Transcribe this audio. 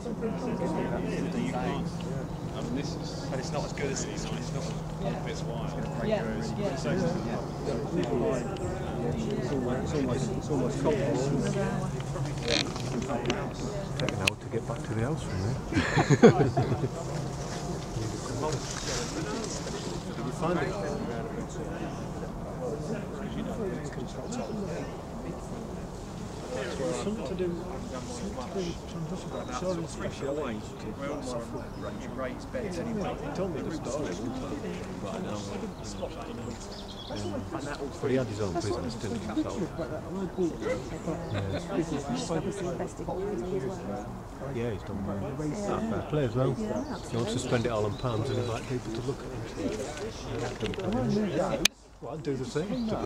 But it's not as good as it's not a bit wild. It's almost comfortable. Take an hour to get back to the house from there. Did you find it? Something to do with special ways to raise beds anyway. He told me the story one time. Right now. But he had his own business, didn't he? Yeah, he's done well. Fair play as well. He wants to spend it all on palms and invite people to look at him. Well, I'd do the same, to be